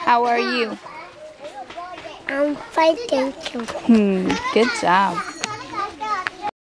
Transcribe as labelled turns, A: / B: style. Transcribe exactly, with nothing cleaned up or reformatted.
A: How are you?
B: I'm fine, thank you.
A: Hmm, good job.